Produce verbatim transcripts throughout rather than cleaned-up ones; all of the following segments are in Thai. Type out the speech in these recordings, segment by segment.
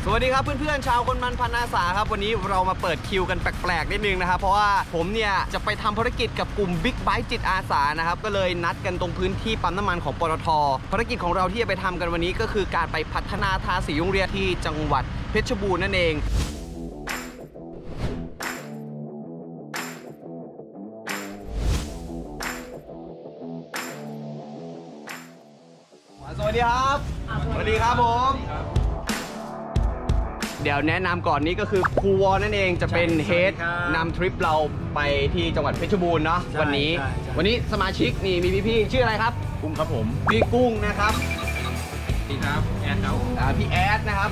สวัสดีครับเพื่อนๆชาวคนมันพันอาสาครับวันนี้เรามาเปิดคิวกันแปลกๆนิดนึงนะครับเพราะว่าผมเนี่ยจะไปทำภารกิจกับกลุ่มบิ๊กไบค์จิตอาสานะครับก็เลยนัดกันตรงพื้นที่ปั๊มน้ำมันของปตท.ภารกิจของเราที่จะไปทำกันวันนี้ก็คือการไปพัฒนาทาสีโรงเรียนที่จังหวัดเพชรบูรณ์นั่นเองสวัสดีครับสวัสดีครับผมเดี๋ยวแนะนำก่อนนี้ก็คือครูวอนั่นเองจะเป็นเฮดนำทริปเราไปที่จังหวัดเพชรบูรณ์เนาะวันนี้วันนี้สมาชิกนี่มีพี่ๆชื่ออะไรครับกุ้งครับผมพี่กุ้งนะครับพี่ครับแอดครับอ่าพี่แอดนะครับ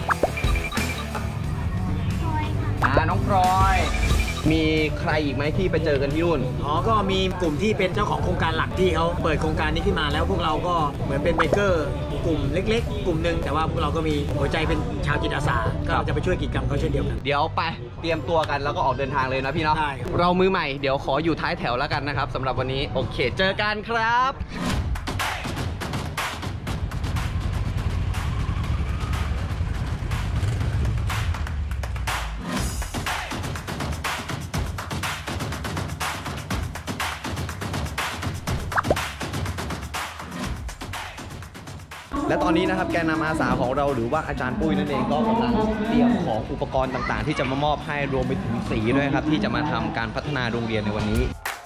อ่าน้องพลอยมีใครอีกไหมที่ไปเจอกันที่นู่นอ๋อก็มีกลุ่มที่เป็นเจ้าของโครงการหลักที่เขาเปิดโครงการนี้ขึ้นมาแล้วพวกเราก็เหมือนเป็นไบเกอร์กลุ่มเล็กๆกลุ่มหนึ่งแต่ว่าพวกเราก็มีหัวใจเป็นชาวจิตอาสาก็จะไปช่วยกิจกรรมเขาเช่นเดียวกันเดี๋ยวไปเตรียมตัวกันแล้วก็ออกเดินทางเลยนะพี่เนาะเรามือใหม่เดี๋ยวขออยู่ท้ายแถวแล้วกันนะครับสำหรับวันนี้โอเคเจอกันครับและตอนนี้นะครับแกนนำอาสาของเราหรือว่าอาจารย์ปุ้ยนั่นเองก็กำลังเตรียมของอุปกรณ์ต่างๆที่จะมามอบให้รวมไปถึงสีด้วยครับที่จะมาทำการพัฒนาโรงเรียนในวันนี้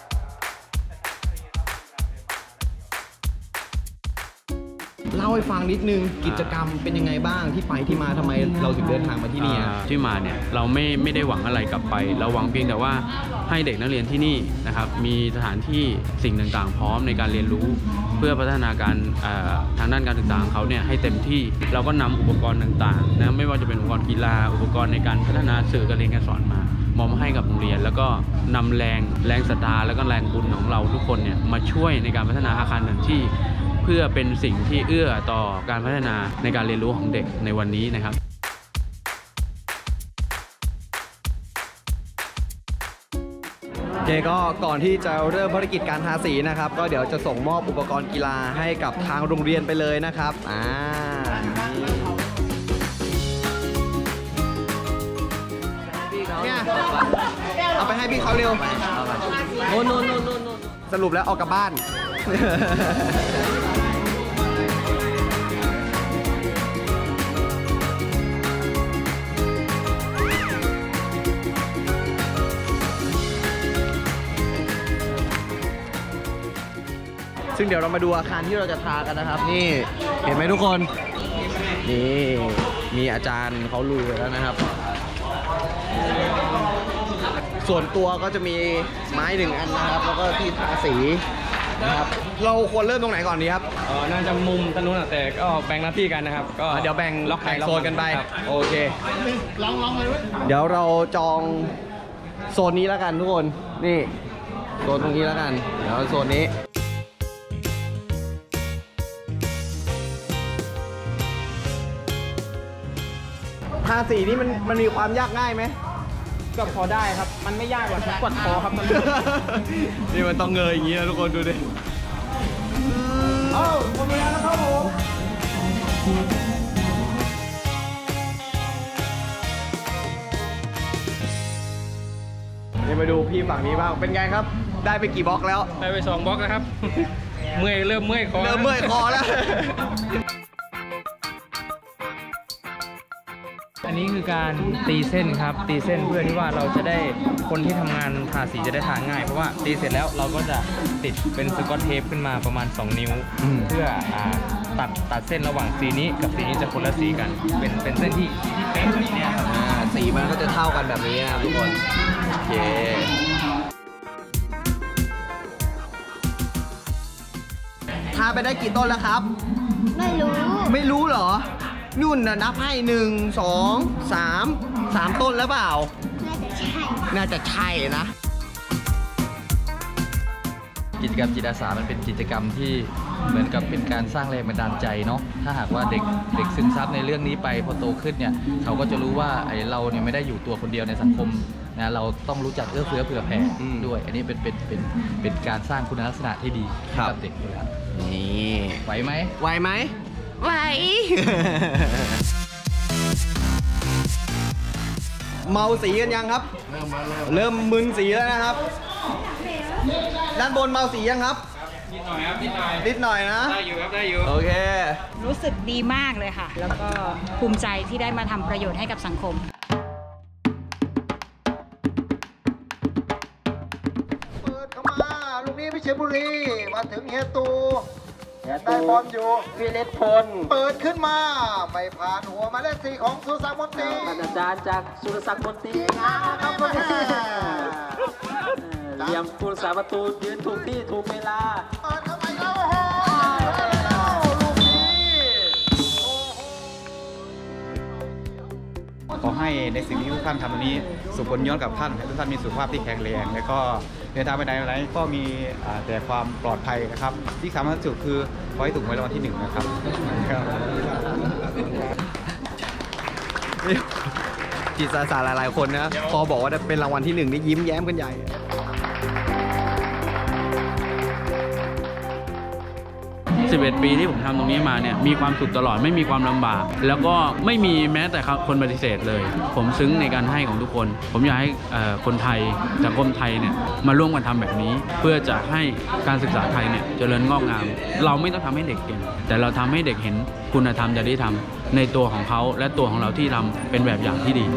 เล่าให้ฟังนิดนึงกิจกรรมเป็นยังไงบ้างที่ไปที่มาทำไมเราถึงเดินทางมาที่นี่ที่มาเนี่ยเราไม่ไม่ได้หวังอะไรกลับไปเราหวังเพียงแต่ว่าให้เด็กนักเรียนที่นี่นะครับมีสถานที่สิ่งต่างๆพร้อมในการเรียนรู้เพื่อพัฒนาการทางด้านการศึกษาของเขาเนี่ยให้เต็มที่เราก็นำอุปกรณ์ต่างๆนะไม่ว่าจะเป็นอุปกรณ์กีฬาอุปกรณ์ในการพัฒนาสื่อการเรียนการสอนมามอบให้กับโรงเรียนแล้วก็นำแรงแรงศรัทธาแล้วก็แรงบุญของเราทุกคนเนี่ยมาช่วยในการพัฒนาอาคารสถานที่เพื่อเป็นสิ่งที่เอื้อต่อการพัฒนาในการเรียนรู้ของเด็กในวันนี้นะครับโอเคก็ก่อนที่จะเริ่มภารกิจการทาสีนะครับก็เดี๋ยวจะส่งมอบอุปกรณ์กีฬาให้กับทางโรงเรียนไปเลยนะครับอ่าเนี่ยเอาไปให้พี่เขาเร็วโน่นโน่นโน่นโน่นสรุปแล้วออกกลับบ้านซึ่งเดี๋ยวเรามาดูอาคารที่เราจะทากันนะครับนี่เห็นไหมทุกคนนี่มีอาจารย์เขาลุยแล้วนะครับส่วนตัวก็จะมีไม้หนึ่งอันนะครับแล้วก็ที่ทาสีนะครับเราควรเริ่มตรงไหนก่อนดีครับเออน่าจะมุมตรงนู้นแต่ก็แบ่งหน้าที่กันนะครับก็เดี๋ยวแบ่งล็อกแบ่งโซนกันไปโอเคลองลองเลยเดี๋ยวเราจองโซนนี้แล้วกันทุกคนนี่โซนตรงนี้แล้วกันเดี๋ยวโซนนี้ทาสีนี่มันมันมีความยากง่ายไหมก็พอได้ครับมันไม่ยากหรอกกดคอครับมันนี่มันต้องเงยอย่างนี้นะทุกคนดูดิเอ้าหมดเวลาแล้วครับผมนี่มาดูพี่ฝั่งนี้บ้างเป็นไงครับได้ไปกี่บล็อกแล้วได้ไปสองบล็อกนะครับเมื่อยเริ่มเมื่อยคอเริ่มเมื่อยคอแล้วอันนี้คือการตีเส้นครับตีเส้นเพื่อที่ว่าเราจะได้คนที่ทำงานทาสีจะได้ทาง่ายเพราะว่าตีเสร็จแล้วเราก็จะติดเป็นสกอตเทปขึ้นมาประมาณสองนิ้วเพื่อตัดตัดเส้นระหว่างสีนี้กับสีนี้จะคนละสีกันเป็นเป็นเส้นที่ที่เป๊ะแบบนี้ครับสีมันก็จะเท่ากันแบบนี้นะครับทุกคนโอเคทาไปได้กี่ต้นแล้วครับไม่รู้ไม่รู้เหรอนุ่นนะนับให้หนึ่งสองสามสามต้นแล้วเปล่าน่าจะใช่น่าจะใช่นะกิจกรรมจิตอาสามันเป็นกิจกรรมที่เหมือนกับเป็นการสร้างแรงบันดาลใจเนาะถ้าหากว่าเด็กเด็กซึมซับในเรื่องนี้ไปพอโตขึ้นเนี่ยเขาก็จะรู้ว่าไอ้เราเนี่ยไม่ได้อยู่ตัวคนเดียวในสังคมนะเราต้องรู้จักเอื้อเฟื้อเผื่อแผ่ด้วยอันนี้เป็นเป็นเป็นเป็นการสร้างคุณลักษณะที่ดีกับเด็กอยู่แล้วนี่ไหวไหมไหวไหมไหวเมาสีกันยังครับ เริ่มมาเริ่มมึนสีแล้วนะครับ ด้านบนเมาสียังครับนิดหน่อยครับนิดหน่อยนิดหน่อยนะได้อยู่ครับได้อยู่โอเครู้สึกดีมากเลยค่ะ แล้วก็ภูมิใจที่ได้มาทำประโยชน์ให้กับสังคมเปิดเข้ามาลูกนี้พิเชียรบุรีมาถึงเฮตูแขนได้บอลอยู่วิเลศพลเปิดขึ้นมาไม่ผ่านหัวหมายเลขสี่ของสุรศักดิ์มนตรีอาจารย์จากสุรศักดิ์มนตรีครับคนนี้เยี่ยมผู้รักษาประตูยืนถูกที่ถูกเวลาเปิดเข้าไปแล้วโอ้โหลูกนี้ขอให้ในสิ่งที่ทุกท่านทำวันนี้ส่งผลย้อนกับท่านให้ทุกท่านมีสุขภาพที่แข็งแรงและก็เดินทางไปไหนมาไหนก็มีอ่าแต่ความปลอดภัยนะครับที่สำคัญที่สุดคือขอให้ถูกหวยรางวัลที่หนึ่งนะครับครับจิตอาสาหลายๆคนนะ พอบอกว่าเป็นรางวัลที่หนึ่งนี่ยิ้มแย้มกันใหญ่สิบเอ็ด ปีที่ผมทำตรงนี้มาเนี่ยมีความสุขตลอดไม่มีความลำบาก แล้วก็ไม่มีแม้แต่คนปฏิเสธเลย ผมซึ้งในการให้ของทุกคน ผมอยากให้คนไทยสังคมไทยเนี่ยมาร่วมกันทำแบบนี้ เพื่อจะให้การศึกษาไทยเนี่ยเจริญงอกงาม เราไม่ต้องทำให้เด็กเก่งแต่เราทำให้เด็กเห็นคุณธรรมจริยธรรมในตัวของเขาและตัวของเราที่ทำเป็นแบบอย่างที่ดี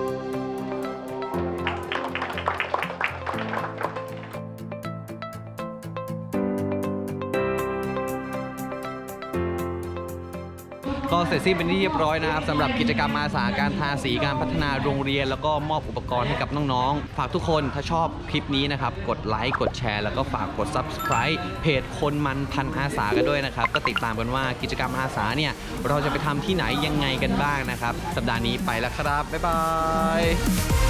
ก็เสร็จสิ้นเป็นที่เรียบร้อยนะครับสำหรับกิจกรรมอาสาการทาสีการพัฒนาโรงเรียนแล้วก็มอบอุปกรณ์ให้กับน้องๆฝากทุกคนถ้าชอบคลิปนี้นะครับกดไลค์กดแชร์แล้วก็ฝากกด ซับสไครบ์ เพจคนมันพันอาสากันด้วยนะครับก็ติดตามกันว่ากิจกรรมอาสาเนี่ยเราจะไปทำที่ไหนยังไงกันบ้างนะครับสัปดาห์นี้ไปแล้วครับบ๊ายบาย